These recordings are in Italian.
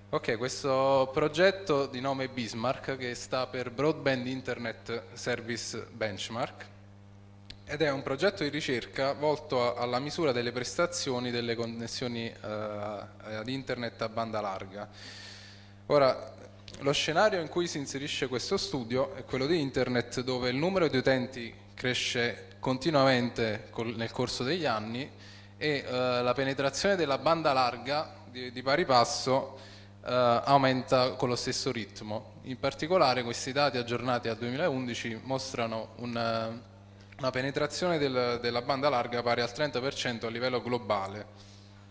Ok, questo progetto di nome Bismarck, che sta per Broadband Internet Service Benchmark, ed è un progetto di ricerca volto alla misura delle prestazioni delle connessioni ad internet a banda larga. Ora, lo scenario in cui si inserisce questo studio è quello di internet, dove il numero di utenti cresce continuamente nel corso degli anni e la penetrazione della banda larga di pari passo aumenta con lo stesso ritmo. In particolare questi dati aggiornati al 2011 mostrano una penetrazione della banda larga pari al 30% a livello globale.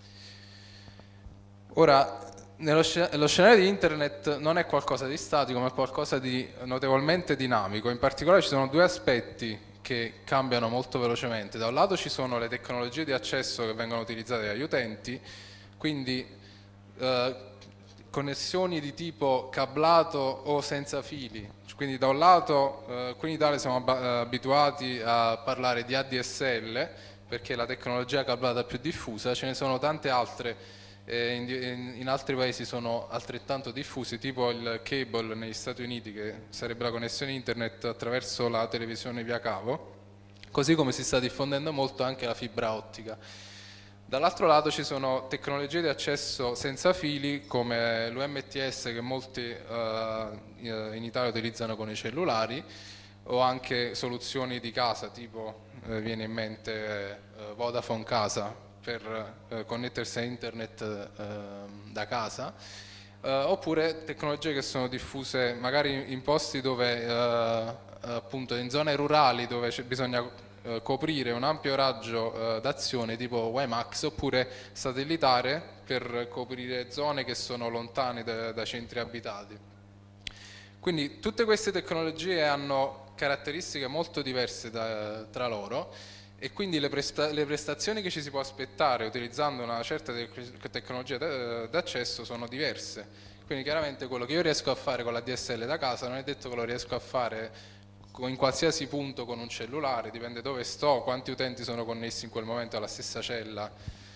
Ora, lo scenario di internet non è qualcosa di statico, ma è qualcosa di notevolmente dinamico. In particolare ci sono due aspetti che cambiano molto velocemente. Da un lato ci sono le tecnologie di accesso che vengono utilizzate dagli utenti, quindi eh, connessioni di tipo cablato o senza fili. Quindi da un lato qui in Italia siamo abituati a parlare di ADSL perché è la tecnologia cablata più diffusa, ce ne sono tante altre in altri paesi sono altrettanto diffusi, tipo il cable negli Stati Uniti, che sarebbe la connessione internet attraverso la televisione via cavo, così come si sta diffondendo molto anche la fibra ottica. Dall'altro lato ci sono tecnologie di accesso senza fili come l'UMTS, che molti in Italia utilizzano con i cellulari, o anche soluzioni di casa, tipo viene in mente Vodafone Casa per connettersi a internet da casa, oppure tecnologie che sono diffuse magari in posti dove appunto in zone rurali dove bisogna coprire un ampio raggio d'azione tipo WiMAX, oppure satellitare per coprire zone che sono lontane da centri abitati. Quindi tutte queste tecnologie hanno caratteristiche molto diverse tra loro e quindi le prestazioni che ci si può aspettare utilizzando una certa tecnologia d'accesso sono diverse. Quindi chiaramente quello che io riesco a fare con la DSL da casa non è detto che lo riesco a fare in qualsiasi punto con un cellulare, dipende dove sto, quanti utenti sono connessi in quel momento alla stessa cella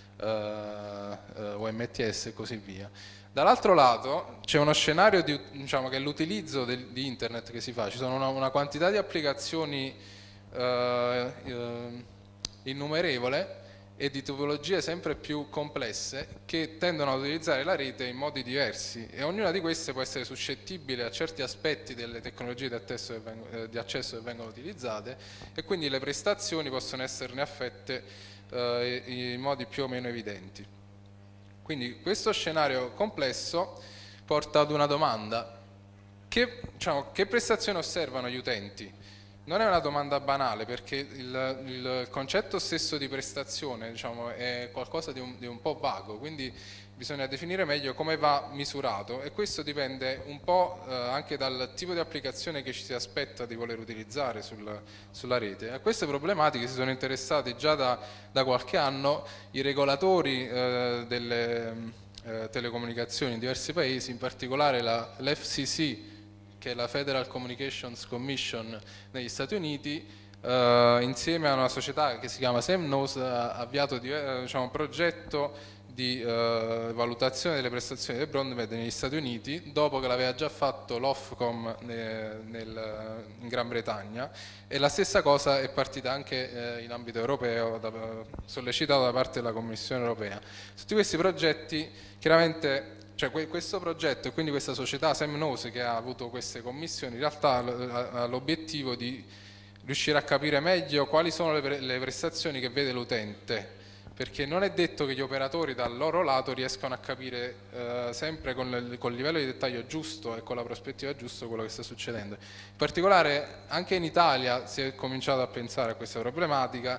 OMTS e così via. Dall'altro lato c'è uno scenario diciamo, che è l'utilizzo di internet che si fa, ci sono una quantità di applicazioni innumerevole e di topologie sempre più complesse che tendono ad utilizzare la rete in modi diversi e ognuna di queste può essere suscettibile a certi aspetti delle tecnologie di accesso che vengono utilizzate e quindi le prestazioni possono esserne affette in modi più o meno evidenti. Quindi questo scenario complesso porta ad una domanda: che prestazioni osservano gli utenti? Non è una domanda banale perché il concetto stesso di prestazione, diciamo, è qualcosa di un po' vago, quindi bisogna definire meglio come va misurato e questo dipende un po' anche dal tipo di applicazione che ci si aspetta di voler utilizzare sulla rete. A queste problematiche si sono interessati già da qualche anno i regolatori delle telecomunicazioni in diversi paesi, in particolare l'FCC, che è la Federal Communications Commission negli Stati Uniti, insieme a una società che si chiama SemNose, ha avviato diciamo, un progetto di valutazione delle prestazioni del broadband negli Stati Uniti, dopo che l'aveva già fatto l'Ofcom in Gran Bretagna, e la stessa cosa è partita anche in ambito europeo, sollecitato da parte della Commissione europea. Tutti questi progetti chiaramente, cioè questo progetto e quindi questa società SemNose che ha avuto queste commissioni in realtà ha l'obiettivo di riuscire a capire meglio quali sono le prestazioni che vede l'utente, perché non è detto che gli operatori dal loro lato riescano a capire sempre con il livello di dettaglio giusto e con la prospettiva giusta quello che sta succedendo. In particolare anche in Italia si è cominciato a pensare a questa problematica,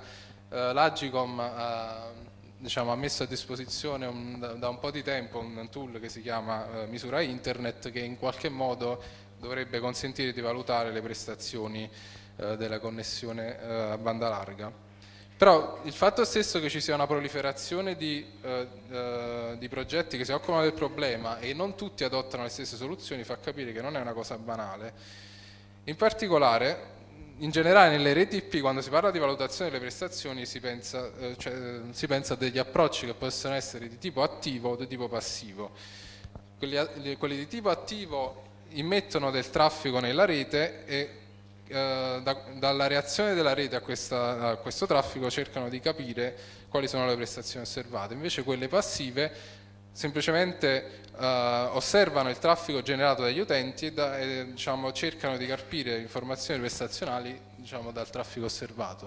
l'Agcom diciamo, ha messo a disposizione da un po' di tempo un tool che si chiama Misura Internet, che in qualche modo dovrebbe consentire di valutare le prestazioni della connessione a banda larga. Però il fatto stesso che ci sia una proliferazione di progetti che si occupano del problema e non tutti adottano le stesse soluzioni fa capire che non è una cosa banale. In particolare, in generale nelle reti IP, quando si parla di valutazione delle prestazioni si pensa a degli approcci che possono essere di tipo attivo o di tipo passivo. quelli di tipo attivo immettono del traffico nella rete e dalla reazione della rete a questo traffico cercano di capire quali sono le prestazioni osservate. Invece quelle passive semplicemente osservano il traffico generato dagli utenti e diciamo, cercano di carpire informazioni prestazionali, diciamo, dal traffico osservato.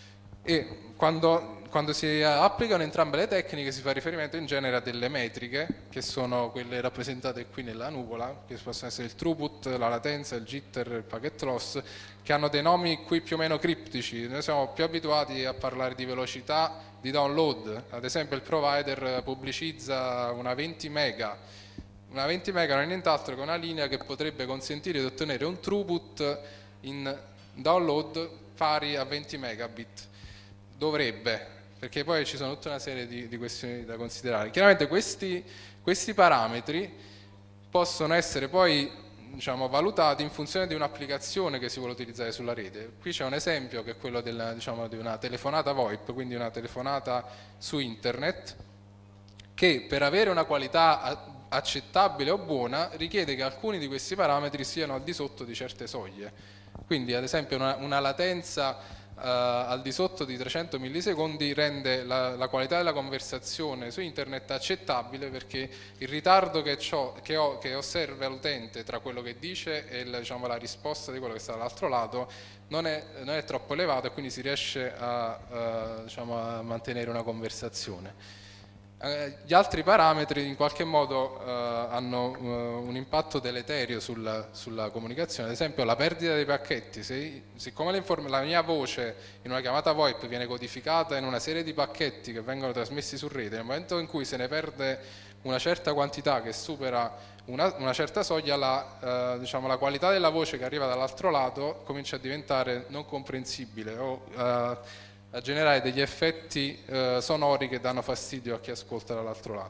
E quando si applicano entrambe le tecniche si fa riferimento in genere a delle metriche, che sono quelle rappresentate qui nella nuvola, che possono essere il throughput, la latenza, il jitter, il packet loss, che hanno dei nomi qui più o meno criptici. Noi siamo più abituati a parlare di velocità di download, ad esempio il provider pubblicizza una 20 mega. Una 20 mega non è nient'altro che una linea che potrebbe consentire di ottenere un throughput in download pari a 20 megabit. Dovrebbe, perché poi ci sono tutta una serie di questioni da considerare. Chiaramente questi parametri possono essere poi, diciamo, valutati in funzione di un'applicazione che si vuole utilizzare sulla rete. Qui c'è un esempio che è quello diciamo, di una telefonata VoIP, quindi una telefonata su internet, che per avere una qualità accettabile o buona richiede che alcuni di questi parametri siano al di sotto di certe soglie. Quindi ad esempio una latenza al di sotto di 300 millisecondi rende la qualità della conversazione su internet accettabile, perché il ritardo che osserva l'utente tra quello che dice e diciamo, la risposta di quello che sta dall'altro lato non è troppo elevato, e quindi si riesce diciamo, a mantenere una conversazione. Gli altri parametri in qualche modo hanno un impatto deleterio sulla comunicazione, ad esempio la perdita dei pacchetti. Siccome la mia voce in una chiamata VoIP viene codificata in una serie di pacchetti che vengono trasmessi su rete, nel momento in cui se ne perde una certa quantità che supera una certa soglia, diciamo, la qualità della voce che arriva dall'altro lato comincia a diventare non comprensibile o a generare degli effetti sonori che danno fastidio a chi ascolta dall'altro lato.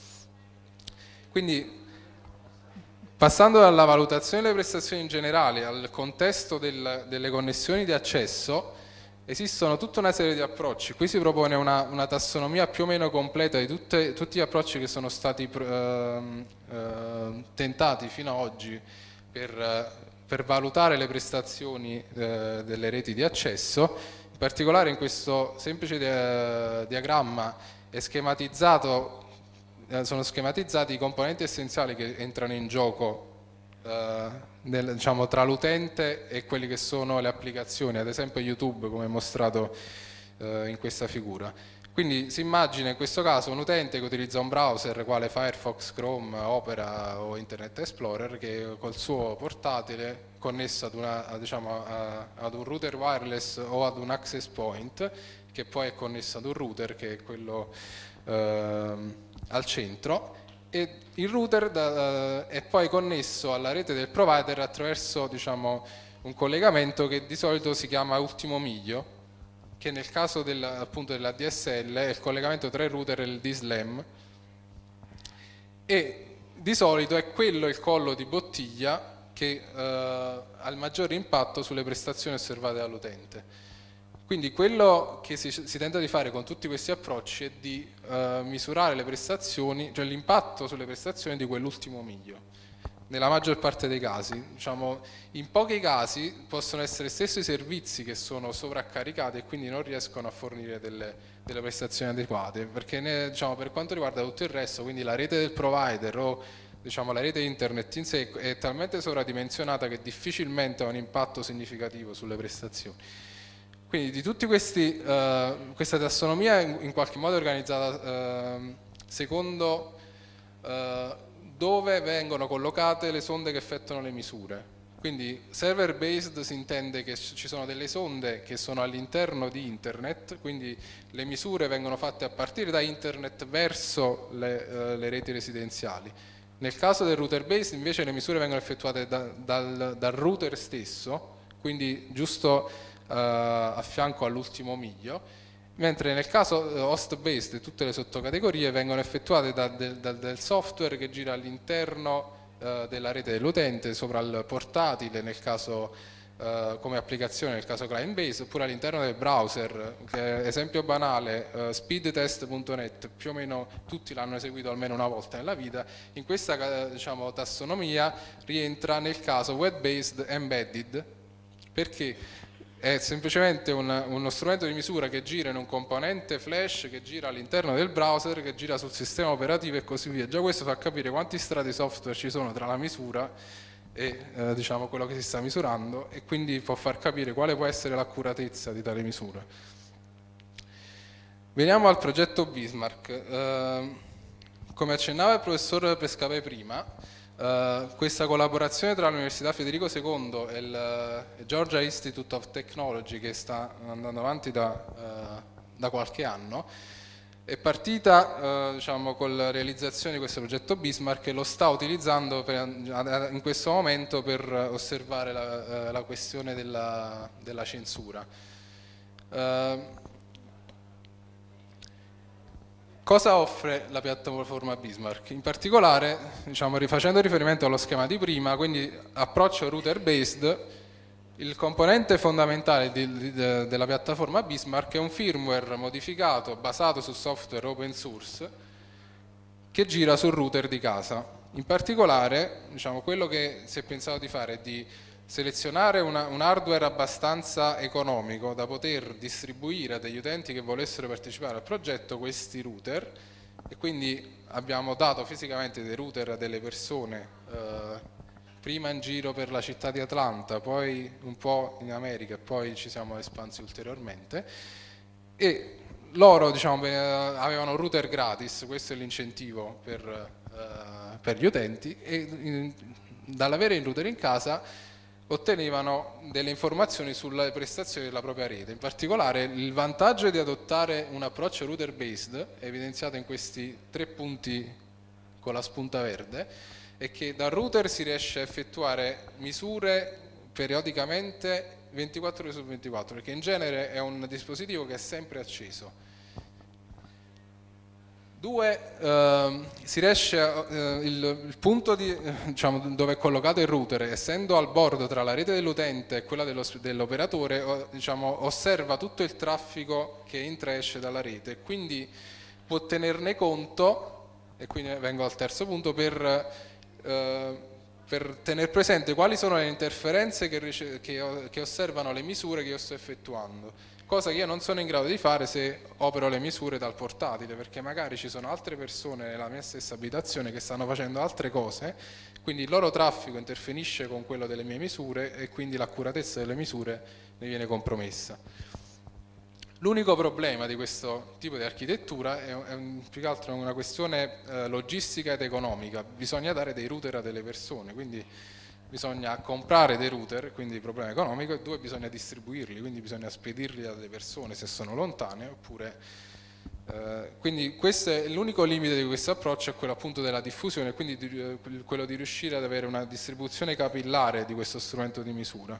Quindi, passando dalla valutazione delle prestazioni in generale al contesto delle connessioni di accesso, esistono tutta una serie di approcci. Qui si propone una tassonomia più o meno completa di tutti gli approcci che sono stati tentati fino ad oggi per valutare le prestazioni delle reti di accesso. In particolare in questo semplice diagramma sono schematizzati i componenti essenziali che entrano in gioco diciamo, tra l'utente e quelle che sono le applicazioni, ad esempio YouTube, come mostrato in questa figura. Quindi si immagina in questo caso un utente che utilizza un browser quale Firefox, Chrome, Opera o Internet Explorer, che col suo portatile connesso ad un router wireless o ad un access point, che poi è connesso ad un router che è quello al centro, e il router è poi connesso alla rete del provider attraverso, diciamo, un collegamento che di solito si chiama ultimo miglio, che nel caso appunto della DSL è il collegamento tra il router e il DSLAM, e di solito è quello il collo di bottiglia che ha il maggiore impatto sulle prestazioni osservate dall'utente. Quindi quello che si tenta di fare con tutti questi approcci è di misurare le prestazioni, cioè l'impatto sulle prestazioni di quell'ultimo miglio. Nella maggior parte dei casi, diciamo, in pochi casi possono essere stesso i servizi che sono sovraccaricati e quindi non riescono a fornire delle prestazioni adeguate, perché diciamo, per quanto riguarda tutto il resto, quindi la rete del provider o diciamo, la rete internet in sé è talmente sovradimensionata che difficilmente ha un impatto significativo sulle prestazioni. Quindi di tutti questa tassonomia in qualche modo è organizzata secondo dove vengono collocate le sonde che effettuano le misure. Quindi server based si intende che ci sono delle sonde che sono all'interno di internet, quindi le misure vengono fatte a partire da internet verso le reti residenziali. Nel caso del router based invece le misure vengono effettuate dal router stesso, quindi giusto a fianco all'ultimo miglio, mentre nel caso host based tutte le sottocategorie vengono effettuate dal software che gira all'interno della rete dell'utente, sopra il portatile nel caso come applicazione nel caso client base, oppure all'interno del browser, che esempio banale, speedtest.net, più o meno tutti l'hanno eseguito almeno una volta nella vita. In questa diciamo, tassonomia rientra nel caso web-based embedded, perché è semplicemente uno strumento di misura che gira in un componente flash, che gira all'interno del browser, che gira sul sistema operativo e così via. Già questo fa capire quanti strati software ci sono tra la misura e diciamo quello che si sta misurando, e quindi può far capire quale può essere l'accuratezza di tale misura. Veniamo al progetto Bismarck. Come accennava il professor Pescapè prima, questa collaborazione tra l'Università Federico II e il Georgia Institute of Technology, che sta andando avanti da qualche anno, è partita diciamo, con la realizzazione di questo progetto Bismarck, e lo sta utilizzando in questo momento per osservare la questione della censura. Cosa offre la piattaforma Bismarck? In particolare, diciamo, rifacendo riferimento allo schema di prima, quindi approccio router based, il componente fondamentale della piattaforma Bismarck è un firmware modificato basato su software open source che gira sul router di casa. In particolare, diciamo, quello che si è pensato di fare è di selezionare un hardware abbastanza economico da poter distribuire a degli utenti che volessero partecipare al progetto questi router, e quindi abbiamo dato fisicamente dei router a delle persone prima in giro per la città di Atlanta, poi un po' in America e poi ci siamo espansi ulteriormente, e loro diciamo, avevano un router gratis, questo è l'incentivo per gli utenti, e dall'avere il router in casa ottenevano delle informazioni sulle prestazioni della propria rete. In particolare il vantaggio di adottare un approccio router based, evidenziato in questi 3 punti con la spunta verde, è che dal router si riesce a effettuare misure periodicamente 24 ore su 24, perché in genere è un dispositivo che è sempre acceso. 2, si riesce il punto diciamo, dove è collocato il router, essendo al bordo tra la rete dell'utente e quella dell'operatore, diciamo, osserva tutto il traffico che entra e esce dalla rete, quindi può tenerne conto, e quindi vengo al terzo punto, per tenere presente quali sono le interferenze che osservano le misure che io sto effettuando, cosa che io non sono in grado di fare se opero le misure dal portatile, perché magari ci sono altre persone nella mia stessa abitazione che stanno facendo altre cose, quindi il loro traffico interferisce con quello delle mie misure e quindi l'accuratezza delle misure ne viene compromessa. L'unico problema di questo tipo di architettura è più che altro una questione logistica ed economica. Bisogna dare dei router a delle persone, quindi bisogna comprare dei router, quindi problema economico, e 2, bisogna distribuirli, quindi bisogna spedirli alle persone se sono lontane, oppure quindi questo è l'unico limite di questo approccio, è quello appunto della diffusione, quindi quello di riuscire ad avere una distribuzione capillare di questo strumento di misura.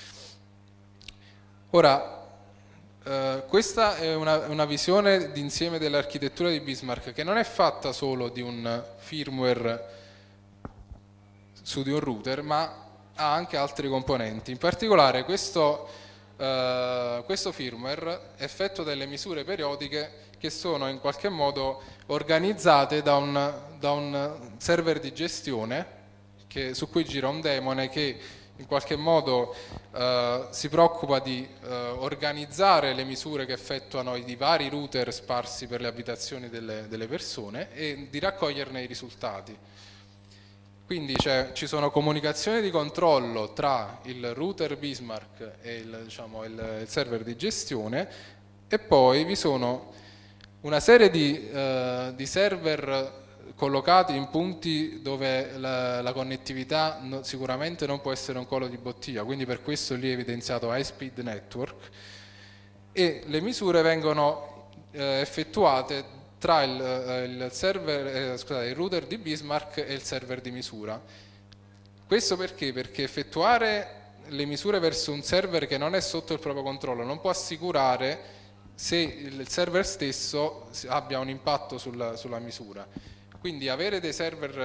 Ora, questa è una visione d'insieme dell'architettura di Bismarck, che non è fatta solo di un firmware su di un router, ma ha anche altri componenti. In particolare questo firmware effettua delle misure periodiche che sono in qualche modo organizzate da un server di gestione su cui gira un daemon che in qualche modo si preoccupa di organizzare le misure che effettuano i vari router sparsi per le abitazioni delle persone e di raccoglierne i risultati. Quindi ci sono comunicazioni di controllo tra il router Bismarck e il server di gestione, e poi vi sono una serie di server collocati in punti dove la connettività sicuramente non può essere un collo di bottiglia, quindi per questo lì è evidenziato high speed network, e le misure vengono effettuate tra il router di Bismarck e il server di misura. Questo perché? Perché effettuare le misure verso un server che non è sotto il proprio controllo non può assicurare se il server stesso abbia un impatto sulla misura. Quindi avere dei server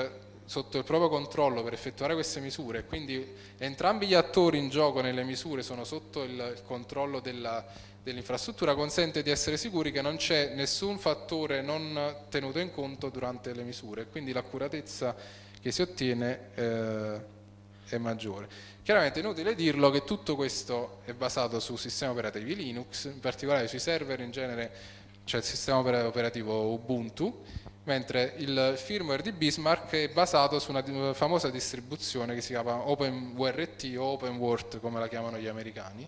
sotto il proprio controllo per effettuare queste misure, quindi entrambi gli attori in gioco nelle misure sono sotto il controllo dell'infrastruttura, consente di essere sicuri che non c'è nessun fattore non tenuto in conto durante le misure, quindi l'accuratezza che si ottiene è maggiore. Chiaramente è inutile dirlo che tutto questo è basato su sistemi operativi Linux, in particolare sui server in genere c'è il sistema operativo Ubuntu, mentre il firmware di Bismarck è basato su una famosa distribuzione che si chiama OpenWrt o OpenWrt come la chiamano gli americani.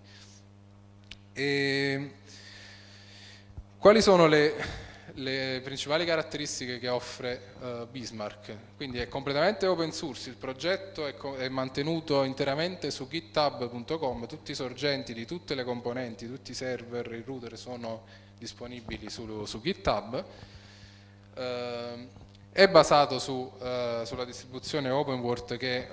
E quali sono le principali caratteristiche che offre Bismarck? Quindi è completamente open source, il progetto è mantenuto interamente su github.com, tutti i sorgenti di tutte le componenti, tutti i server, i router sono disponibili su GitHub, è basato sulla distribuzione OpenWrt che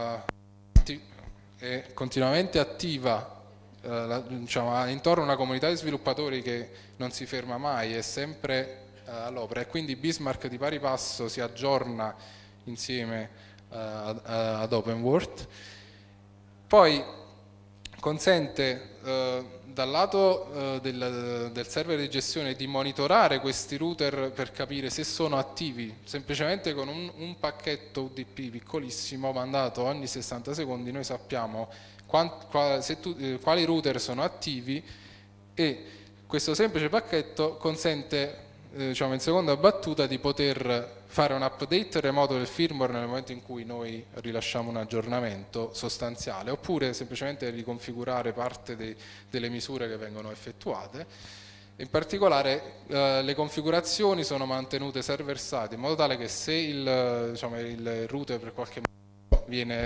è continuamente attiva, diciamo, intorno a una comunità di sviluppatori che non si ferma mai, è sempre all'opera, e quindi Bismarck di pari passo si aggiorna insieme ad OpenWrt. Poi consente dal lato del server di gestione di monitorare questi router per capire se sono attivi, semplicemente con un pacchetto UDP piccolissimo mandato ogni 60 secondi noi sappiamo quali router sono attivi, e questo semplice pacchetto consente diciamo in seconda battuta di poter fare un update remoto del firmware nel momento in cui noi rilasciamo un aggiornamento sostanziale, oppure semplicemente riconfigurare parte delle misure che vengono effettuate. In particolare le configurazioni sono mantenute server side, in modo tale che se il router per qualche modo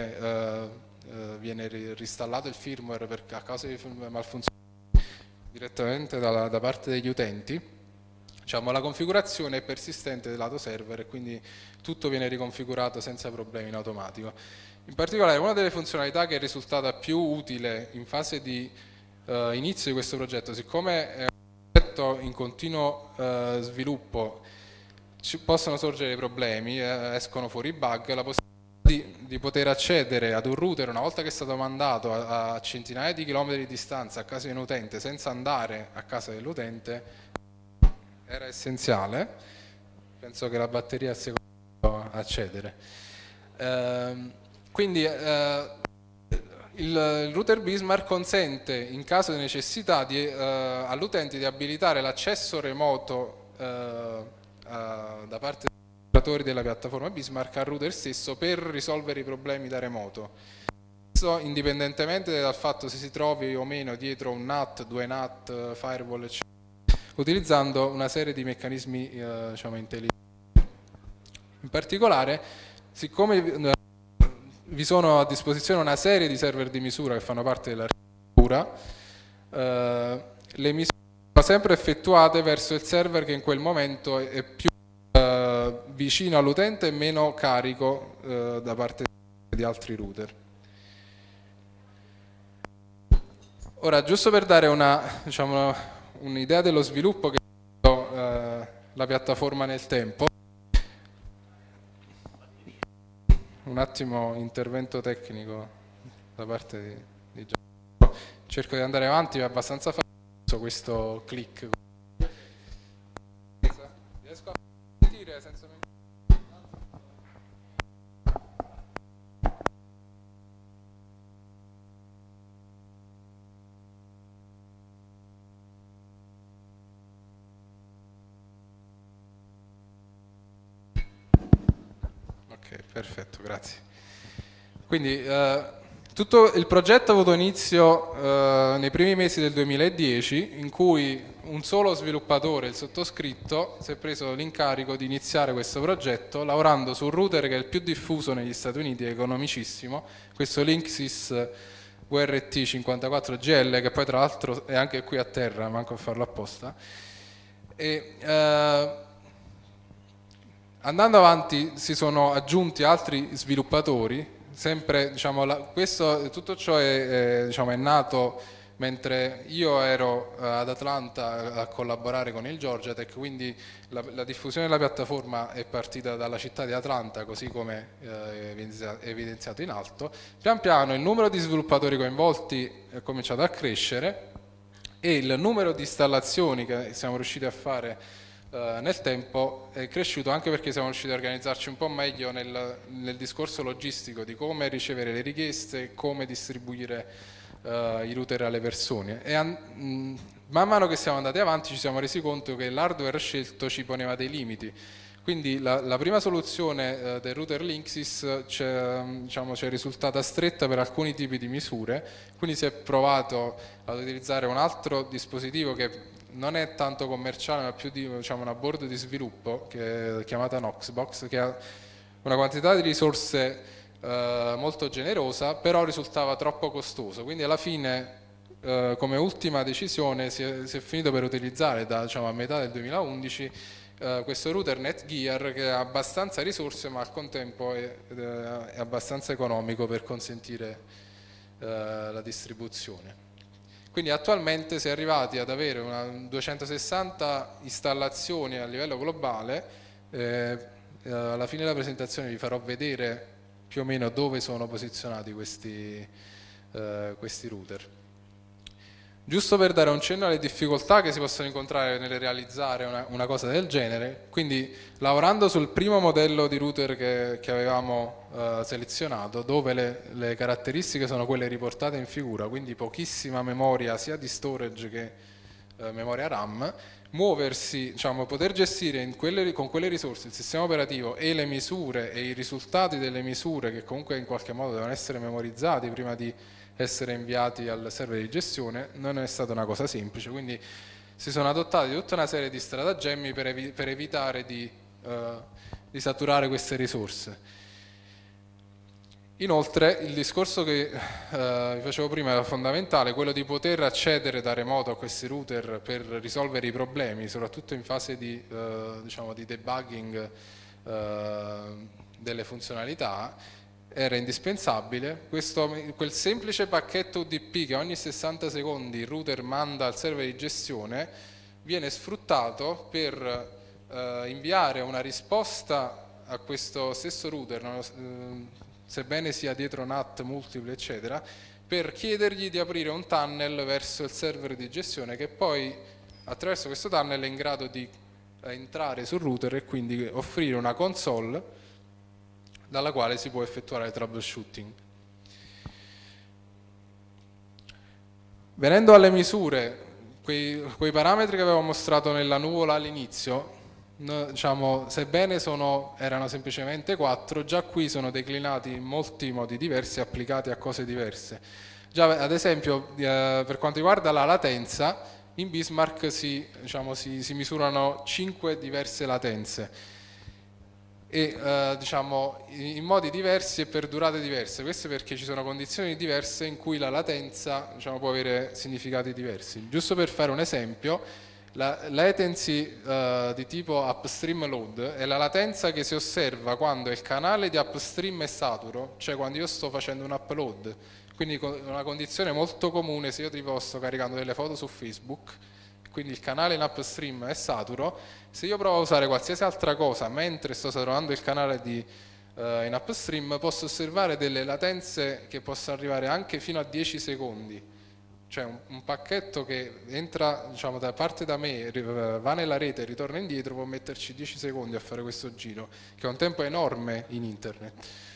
viene ristallato il firmware a causa di malfunzioni direttamente da parte degli utenti, diciamo, la configurazione è persistente del lato server e quindi tutto viene riconfigurato senza problemi in automatico. In particolare una delle funzionalità che è risultata più utile in fase di inizio di questo progetto, siccome è un progetto in continuo sviluppo, ci possono sorgere dei problemi, escono fuori bug, la possibilità di poter accedere ad un router una volta che è stato mandato a centinaia di chilometri di distanza a casa di un utente senza andare a casa dell'utente era essenziale. Penso che la batteria sia accedere. Quindi il router Bismarck consente in caso di necessità all'utente di abilitare l'accesso remoto da parte dei operatori della piattaforma Bismarck al router stesso per risolvere i problemi da remoto, indipendentemente dal fatto se si trovi o meno dietro un NAT, due NAT, firewall eccetera, utilizzando una serie di meccanismi diciamo, intelligenti. In particolare, siccome vi sono a disposizione una serie di server di misura che fanno parte dell'architettura, le misure sono sempre effettuate verso il server che in quel momento è più vicino all'utente e meno carico da parte di altri router. Ora, giusto per dare un'idea dello sviluppo che ha fatto la piattaforma nel tempo, un attimo intervento tecnico da parte di Giacomo. Cerco di andare avanti, è abbastanza faticoso questo click. Riesco a sentire senza... Perfetto, grazie. Quindi tutto il progetto ha avuto inizio nei primi mesi del 2010, in cui un solo sviluppatore, il sottoscritto, si è preso l'incarico di iniziare questo progetto lavorando su un router che è il più diffuso negli Stati Uniti, è economicissimo, questo Linksys WRT54GL, che poi tra l'altro è anche qui a terra, manco a farlo apposta. Andando avanti si sono aggiunti altri sviluppatori, sempre, diciamo, tutto ciò è nato mentre io ero ad Atlanta a collaborare con il Georgia Tech, quindi la diffusione della piattaforma è partita dalla città di Atlanta, così come evidenziato in alto. Pian piano il numero di sviluppatori coinvolti è cominciato a crescere e il numero di installazioni che siamo riusciti a fare nel tempo è cresciuto anche perché siamo riusciti a organizzarci un po' meglio nel discorso logistico di come ricevere le richieste, come distribuire i router alle persone. E man mano che siamo andati avanti ci siamo resi conto che l'hardware scelto ci poneva dei limiti. Quindi la prima soluzione del router Linksys ci è risultata stretta per alcuni tipi di misure, quindi si è provato ad utilizzare un altro dispositivo che non è tanto commerciale ma più di una board di sviluppo che è chiamata Knoxbox, che ha una quantità di risorse molto generosa, però risultava troppo costoso, quindi alla fine come ultima decisione si è finito per utilizzare a metà del 2011 questo router Netgear, che ha abbastanza risorse ma al contempo è abbastanza economico per consentire la distribuzione. Quindi attualmente si è arrivati ad avere 260 installazioni a livello globale. Alla fine della presentazione vi farò vedere più o meno dove sono posizionati questi router. Giusto per dare un cenno alle difficoltà che si possono incontrare nel realizzare una cosa del genere, quindi lavorando sul primo modello di router che avevamo selezionato, dove le caratteristiche sono quelle riportate in figura, quindi pochissima memoria sia di storage che memoria RAM, muoversi, poter gestire con quelle risorse il sistema operativo e le misure e i risultati delle misure, che comunque in qualche modo devono essere memorizzati prima di essere inviati al server di gestione, non è stata una cosa semplice, quindi si sono adottati tutta una serie di stratagemmi per evitare di saturare queste risorse. Inoltre il discorso che vi facevo prima era fondamentale, quello di poter accedere da remoto a questi router per risolvere i problemi, soprattutto in fase di debugging delle funzionalità. Era indispensabile. Quel semplice pacchetto UDP che ogni 60 secondi il router manda al server di gestione viene sfruttato per inviare una risposta a questo stesso router, sebbene sia dietro NAT multiple eccetera, per chiedergli di aprire un tunnel verso il server di gestione, che poi attraverso questo tunnel è in grado di entrare sul router e quindi offrire una console dalla quale si può effettuare il troubleshooting. Venendo alle misure, quei parametri che avevo mostrato nella nuvola all'inizio, sebbene erano semplicemente 4, già qui sono declinati in molti modi diversi, applicati a cose diverse. Già, ad esempio, per quanto riguarda la latenza, in Bismarck si misurano 5 diverse latenze e in modi diversi e per durate diverse. Questo perché ci sono condizioni diverse in cui la latenza può avere significati diversi. Giusto per fare un esempio, la latency di tipo upstream load è la latenza che si osserva quando il canale di upstream è saturo, cioè quando io sto facendo un upload. Quindi una condizione molto comune se io sto caricando delle foto su Facebook, quindi il canale in upstream è saturo. Se io provo a usare qualsiasi altra cosa mentre sto saturando il canale in upstream, posso osservare delle latenze che possono arrivare anche fino a 10 secondi. Cioè un pacchetto che entra, parte da me, va nella rete e ritorna indietro, può metterci 10 secondi a fare questo giro, che è un tempo enorme in internet.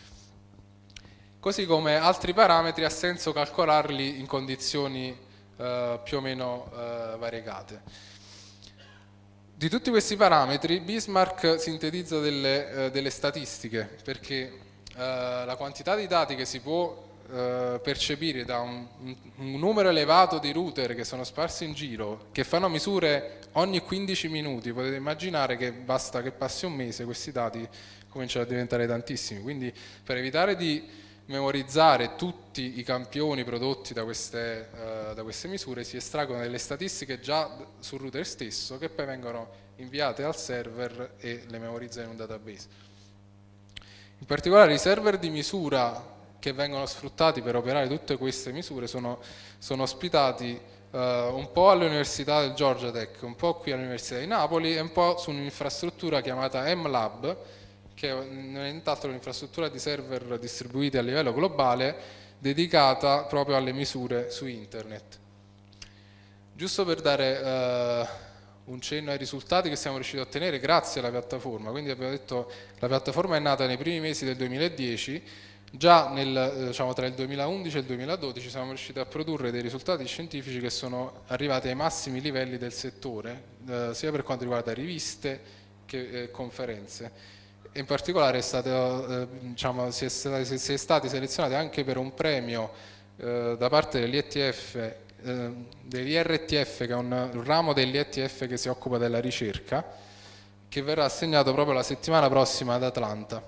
Così come altri parametri ha senso calcolarli in condizioni più o meno variegate. Di tutti questi parametri Bismarck sintetizza delle statistiche, perché la quantità di dati che si può percepire da un numero elevato di router che sono sparsi in giro, che fanno misure ogni 15 minuti, potete immaginare che basta che passi un mese, questi dati cominciano a diventare tantissimi. Quindi per evitare di memorizzare tutti i campioni prodotti da queste misure si estraggono delle statistiche già sul router stesso, che poi vengono inviate al server e le memorizza in un database. In particolare i server di misura che vengono sfruttati per operare tutte queste misure sono ospitati un po' all'Università del Georgia Tech, un po' qui all'Università di Napoli e un po' su un'infrastruttura chiamata MLab, che non è nient'altro un'infrastruttura di server distribuiti a livello globale dedicata proprio alle misure su internet. Giusto per dare un cenno ai risultati che siamo riusciti a ottenere grazie alla piattaforma, quindi abbiamo detto la piattaforma è nata nei primi mesi del 2010, già diciamo, tra il 2011 e il 2012 siamo riusciti a produrre dei risultati scientifici che sono arrivati ai massimi livelli del settore, sia per quanto riguarda riviste che conferenze. In particolare diciamo, si è stati selezionati anche per un premio da parte dell'IETF, dell'IRTF, che è un ramo dell'IETF che si occupa della ricerca, che verrà assegnato proprio la settimana prossima ad Atlanta.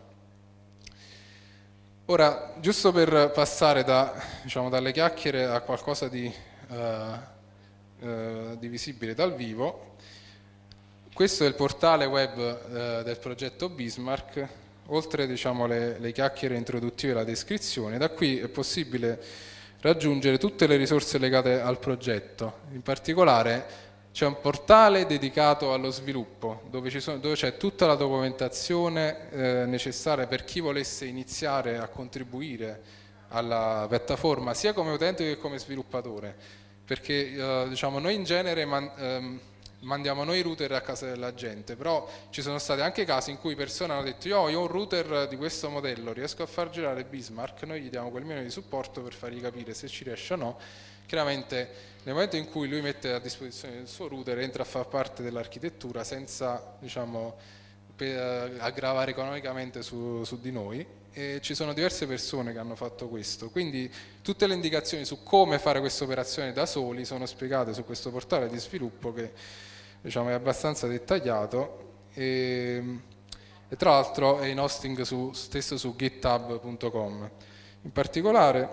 Ora, giusto per passare diciamo, dalle chiacchiere a qualcosa di visibile dal vivo, questo è il portale web del progetto Bismarck, oltre diciamo, le chiacchiere introduttive e la descrizione. Da qui è possibile raggiungere tutte le risorse legate al progetto. In particolare c'è un portale dedicato allo sviluppo, dove c'è tutta la documentazione necessaria per chi volesse iniziare a contribuire alla piattaforma, sia come utente che come sviluppatore, perché diciamo, noi in genere mandiamo noi router a casa della gente, però ci sono stati anche casi in cui persone hanno detto io ho un router di questo modello, riesco a far girare Bismarck, noi gli diamo quel minimo di supporto per fargli capire se ci riesce o no. Chiaramente nel momento in cui lui mette a disposizione il suo router entra a far parte dell'architettura senza diciamo, aggravare economicamente su di noi, e ci sono diverse persone che hanno fatto questo, quindi tutte le indicazioni su come fare questa operazione da soli sono spiegate su questo portale di sviluppo che diciamo, è abbastanza dettagliato e tra l'altro è in hosting stesso su github.com. In particolare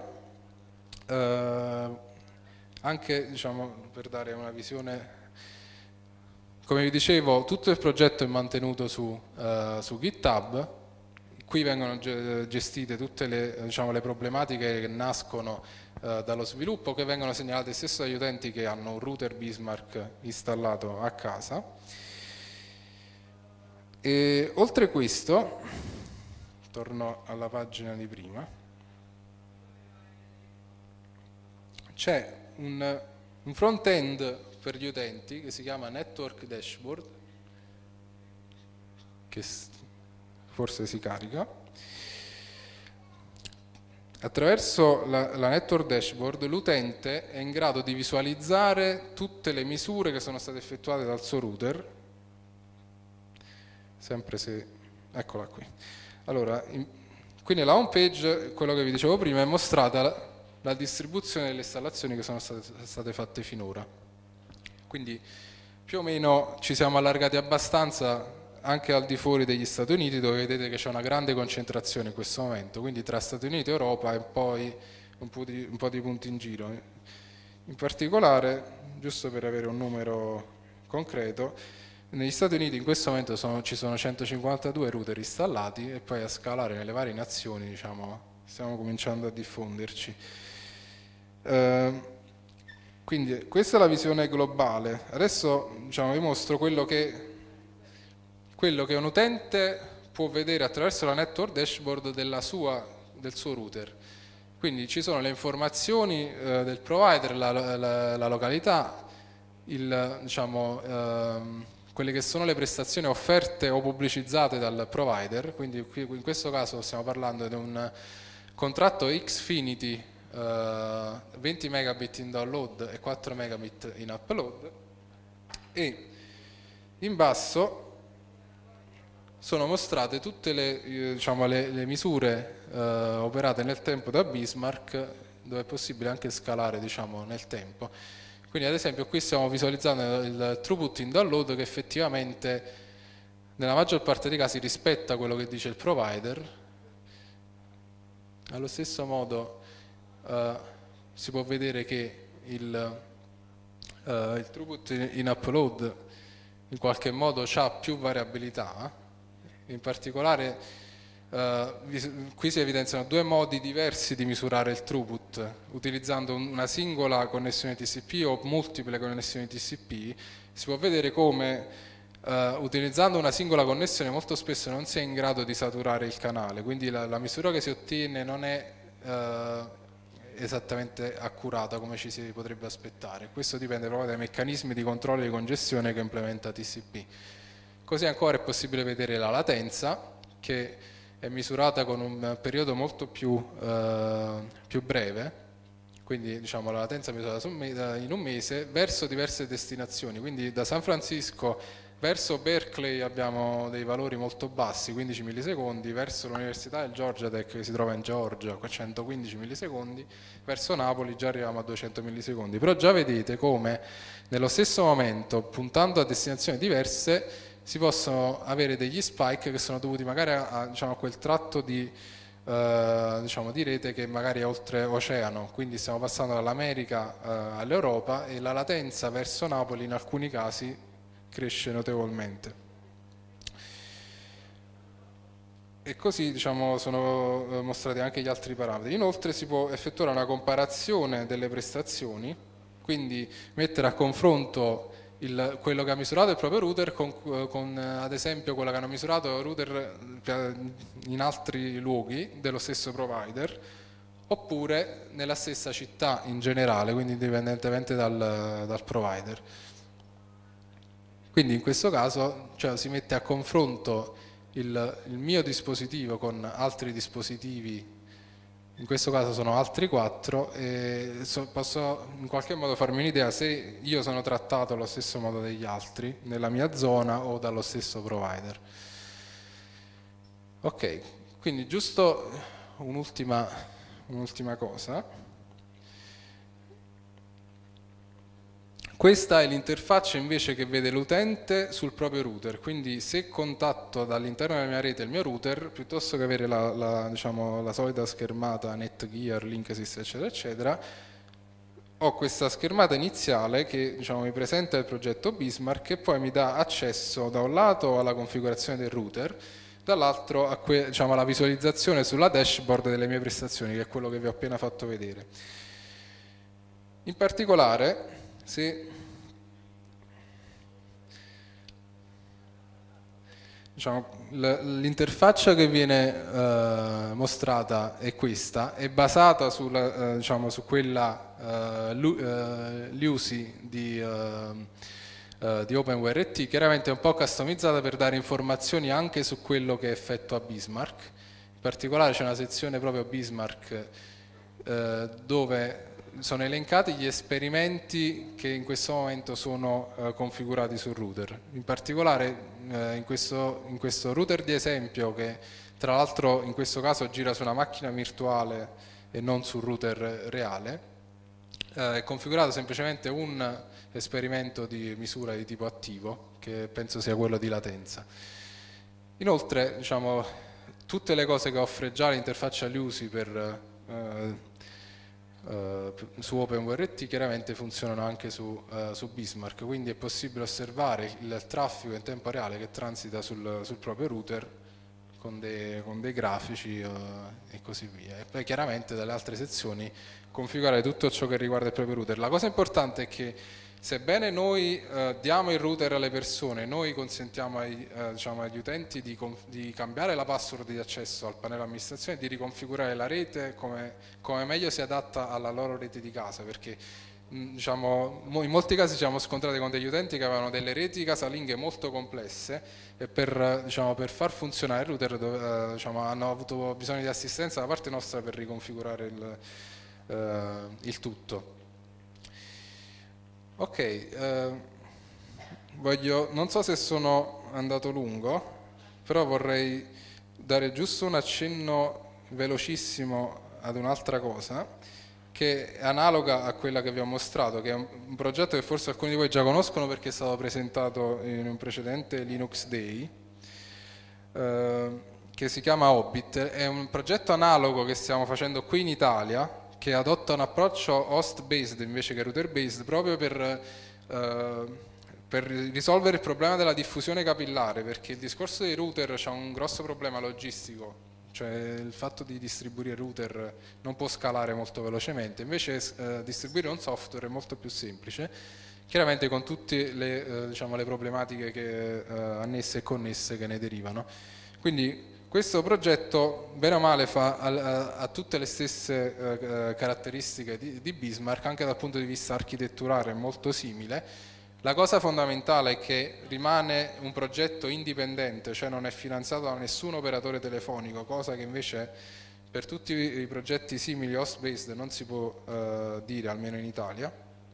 anche diciamo, per dare una visione, come vi dicevo, tutto il progetto è mantenuto su GitHub. Qui vengono gestite tutte diciamo, le problematiche che nascono dallo sviluppo, che vengono segnalate stesso dagli utenti che hanno un router Bismarck installato a casa. E oltre questo, torno alla pagina di prima, c'è un front-end per gli utenti che si chiama Network Dashboard, che forse si carica. Attraverso la Network Dashboard l'utente è in grado di visualizzare tutte le misure che sono state effettuate dal suo router, sempre se, eccola qui. Allora, qui nella home page, quello che vi dicevo prima, è mostrata la distribuzione delle installazioni che sono state fatte finora. Quindi più o meno ci siamo allargati abbastanza anche al di fuori degli Stati Uniti, dove vedete che c'è una grande concentrazione in questo momento, quindi tra Stati Uniti e Europa e poi un po' di punti in giro. In particolare, giusto per avere un numero concreto, negli Stati Uniti in questo momento ci sono 152 router installati e poi a scalare nelle varie nazioni diciamo, stiamo cominciando a diffonderci. Quindi questa è la visione globale. Adesso diciamo, vi mostro quello che un utente può vedere attraverso la network dashboard del suo router. Quindi ci sono le informazioni del provider, la località, diciamo, quelle che sono le prestazioni offerte o pubblicizzate dal provider, quindi qui, in questo caso stiamo parlando di un contratto Xfinity 20 megabit in download e 4 megabit in upload, e in basso sono mostrate tutte diciamo, le misure operate nel tempo da Bismarck, dove è possibile anche scalare diciamo, nel tempo. Quindi ad esempio qui stiamo visualizzando il throughput in download che effettivamente nella maggior parte dei casi rispetta quello che dice il provider. Allo stesso modo si può vedere che il throughput in upload in qualche modo ha più variabilità. In particolare Qui si evidenziano due modi diversi di misurare il throughput, utilizzando una singola connessione TCP o multiple connessioni TCP. Si può vedere come utilizzando una singola connessione molto spesso non si è in grado di saturare il canale, quindi la misura che si ottiene non è esattamente accurata come ci si potrebbe aspettare. Questo dipende proprio dai meccanismi di controllo di congestione che implementa TCP. Così ancora è possibile vedere la latenza, che è misurata con un periodo molto più breve, quindi diciamo la latenza misurata in un mese, verso diverse destinazioni, quindi da San Francisco verso Berkeley abbiamo dei valori molto bassi, 15 millisecondi, verso l'Università del Georgia Tech che si trova in Georgia con 115 millisecondi, verso Napoli già arriviamo a 200 millisecondi, però già vedete come nello stesso momento, puntando a destinazioni diverse, si possono avere degli spike che sono dovuti magari diciamo, a quel tratto diciamo, di rete che magari è oltreoceano, quindi stiamo passando dall'America all'Europa e la latenza verso Napoli in alcuni casi cresce notevolmente. E così diciamo, sono mostrati anche gli altri parametri. Inoltre si può effettuare una comparazione delle prestazioni, quindi mettere a confronto quello che ha misurato il proprio router con ad esempio quello che hanno misurato router in altri luoghi dello stesso provider, oppure nella stessa città in generale, quindi indipendentemente dal provider. Quindi in questo caso cioè, si mette a confronto il mio dispositivo con altri dispositivi, in questo caso sono altri 4, e posso in qualche modo farmi un'idea se io sono trattato allo stesso modo degli altri, nella mia zona o dallo stesso provider. Ok, quindi giusto un'ultima cosa. Questa è l'interfaccia invece che vede l'utente sul proprio router, quindi se contatto dall'interno della mia rete il mio router, piuttosto che avere diciamo, la solita schermata Netgear, Linksys eccetera eccetera, ho questa schermata iniziale che diciamo, mi presenta il progetto Bismarck e poi mi dà accesso da un lato alla configurazione del router, dall'altro diciamo, alla visualizzazione sulla dashboard delle mie prestazioni, che è quello che vi ho appena fatto vedere. In particolare, se diciamo, l'interfaccia che viene mostrata è questa, è basata diciamo, su quella LUSI di OpenWRT, chiaramente è un po' customizzata per dare informazioni anche su quello che effettua Bismarck. In particolare c'è una sezione proprio Bismarck dove sono elencati gli esperimenti che in questo momento sono configurati sul router. In particolare in questo router di esempio, che tra l'altro in questo caso gira su una macchina virtuale e non sul router reale, è configurato semplicemente un esperimento di misura di tipo attivo, che penso sia quello di latenza. Inoltre, diciamo, tutte le cose che offre già l'interfaccia LUSI su OpenWRT chiaramente funzionano anche su Bismarck, quindi è possibile osservare il traffico in tempo reale che transita sul proprio router con dei grafici e così via, e poi chiaramente dalle altre sezioni configurare tutto ciò che riguarda il proprio router. La cosa importante è che sebbene noi diamo il router alle persone, noi consentiamo diciamo, agli utenti di cambiare la password di accesso al pannello amministrazione e di riconfigurare la rete come meglio si adatta alla loro rete di casa, perché diciamo, in molti casi ci siamo scontrati con degli utenti che avevano delle reti casalinghe molto complesse e diciamo, per far funzionare il router diciamo, hanno avuto bisogno di assistenza da parte nostra per riconfigurare il tutto. Ok, non so se sono andato lungo, però vorrei dare giusto un accenno velocissimo ad un'altra cosa che è analoga a quella che vi ho mostrato, che è un progetto che forse alcuni di voi già conoscono perché è stato presentato in un precedente Linux Day, che si chiama Hobbit. È un progetto analogo che stiamo facendo qui in Italia, che adotta un approccio host-based invece che router-based, proprio per risolvere il problema della diffusione capillare, perché il discorso dei router c'ha un grosso problema logistico, cioè il fatto di distribuire router non può scalare molto velocemente, invece distribuire un software è molto più semplice, chiaramente con tutte le, diciamo, le problematiche annesse e connesse che ne derivano. Quindi questo progetto, bene o male, ha tutte le stesse caratteristiche di Bismarck, anche dal punto di vista architetturale è molto simile. La cosa fondamentale è che rimane un progetto indipendente, cioè non è finanziato da nessun operatore telefonico, cosa che invece per tutti i progetti simili host-based non si può dire, almeno in Italia.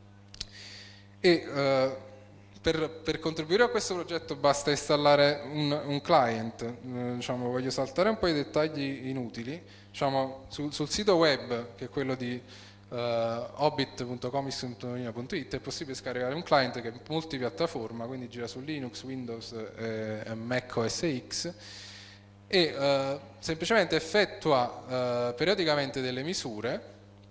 E per contribuire a questo progetto basta installare un client. Diciamo, voglio saltare un po' i dettagli inutili. Diciamo, sul sito web, che è quello di hobbit.comics.it, è possibile scaricare un client che è multipiattaforma, quindi gira su Linux, Windows e Mac OS X, e semplicemente effettua periodicamente delle misure.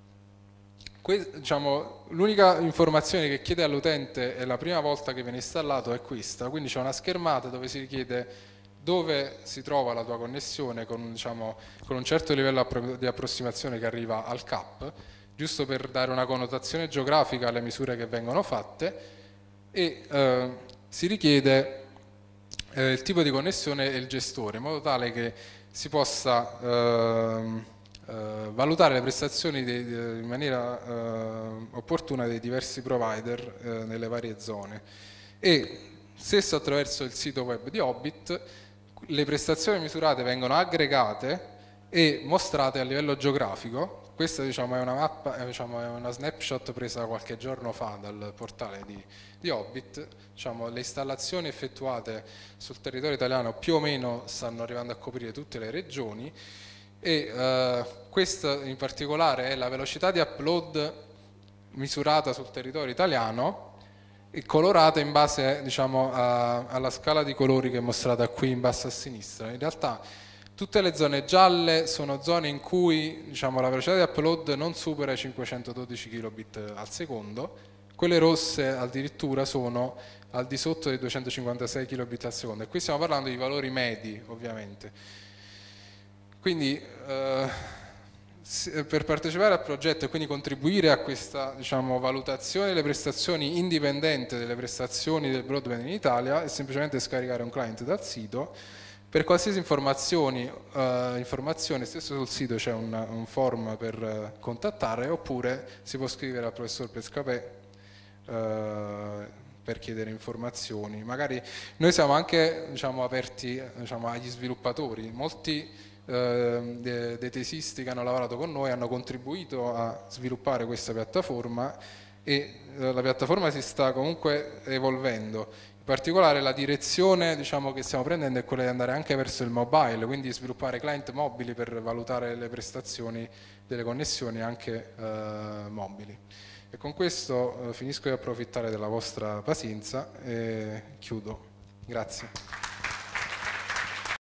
Diciamo, l'unica informazione che chiede all'utente è la prima volta che viene installato è questa, quindi c'è una schermata dove si richiede dove si trova la tua connessione con, diciamo, con un certo livello di approssimazione che arriva al CAP, giusto per dare una connotazione geografica alle misure che vengono fatte, e si richiede il tipo di connessione e il gestore, in modo tale che si possa valutare le prestazioni in maniera opportuna dei diversi provider nelle varie zone. E stesso attraverso il sito web di Hobbit le prestazioni misurate vengono aggregate e mostrate a livello geografico. Questa, diciamo, è una mappa, diciamo, è una snapshot presa qualche giorno fa dal portale di Hobbit. Diciamo, le installazioni effettuate sul territorio italiano più o meno stanno arrivando a coprire tutte le regioni, e questa in particolare è la velocità di upload misurata sul territorio italiano e colorata in base, diciamo, alla scala di colori che è mostrata qui in basso a sinistra. In realtà tutte le zone gialle sono zone in cui, diciamo, la velocità di upload non supera i 512 kilobit al secondo, quelle rosse addirittura sono al di sotto dei 256 kilobit al secondo, e qui stiamo parlando di valori medi, ovviamente. Quindi per partecipare al progetto e quindi contribuire a questa, diciamo, valutazione delle prestazioni indipendente delle prestazioni del broadband in Italia, è semplicemente scaricare un client dal sito. Per qualsiasi informazione stesso sul sito c'è un form per contattare, oppure si può scrivere al professor Pescapè per chiedere informazioni. Magari noi siamo anche, diciamo, aperti, diciamo, agli sviluppatori. Molti dei tesisti che hanno lavorato con noi hanno contribuito a sviluppare questa piattaforma, e la piattaforma si sta comunque evolvendo. In particolare la direzione, diciamo, che stiamo prendendo è quella di andare anche verso il mobile, quindi sviluppare client mobili per valutare le prestazioni delle connessioni anche mobili. E con questo finisco di approfittare della vostra pazienza e chiudo. Grazie.